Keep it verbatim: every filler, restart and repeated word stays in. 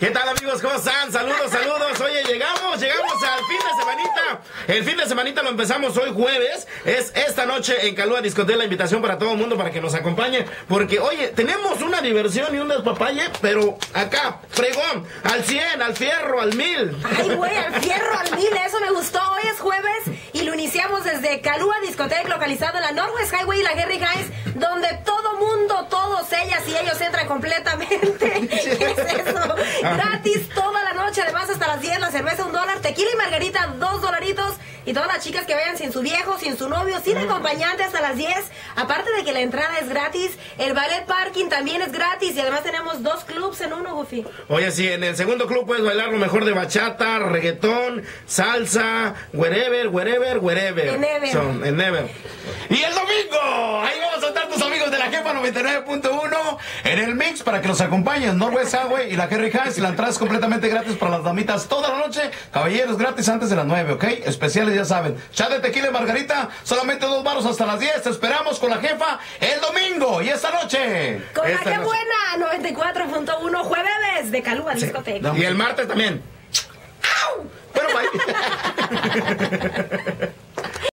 ¿Qué tal, amigos? ¿Cómo están? Saludos, saludos. Oye, llegamos, llegamos al fin de semanita. El fin de semanita lo empezamos hoy jueves. Es esta noche en Calúa Discoteca, la invitación para todo el mundo para que nos acompañe. Porque, oye, tenemos una diversión y un despapalle, pero acá, fregón, al cien, al fierro, al mil. Ay, güey, al fierro, al mil, eso me gustó. Hoy es jueves y lo iniciamos desde Calúa Discoteca, localizado en la Northwest Highway y la Henry Hines, donde todo mundo, todos ellas y ellos entran completamente. ¿Qué es eso? Gratis toda la noche, además hasta las diez, la cerveza un dólar, tequila y margarita dos dolaritos, y todas las chicas que vayan sin su viejo, sin su novio, sin acompañante hasta las diez, aparte de que la entrada es gratis, el ballet parking también es gratis, y además tenemos dos clubs en uno, Goofy. Oye, sí, en el segundo club puedes bailar lo mejor de bachata, reggaetón, salsa, wherever, wherever, wherever. En Ever. Son, en Ever. Y el domingo, ahí vamos a estar tus amigos de la Jefa noventa y nueve punto uno en el mix para que los acompañen. Northwest Highway y la Henry Hines, y la entrada es completamente gratis para las damitas toda la noche. Caballeros, gratis antes de las nueve, ¿ok? Especiales, ya saben. Chat de tequila y margarita, solamente dos baros hasta las diez. Te esperamos con la Jefa el domingo y esta noche. Con Esta la que noche. buena, noventa y cuatro punto uno, jueves de Calúa Discoteca. Y el martes también. ¡Au! Bueno, bye.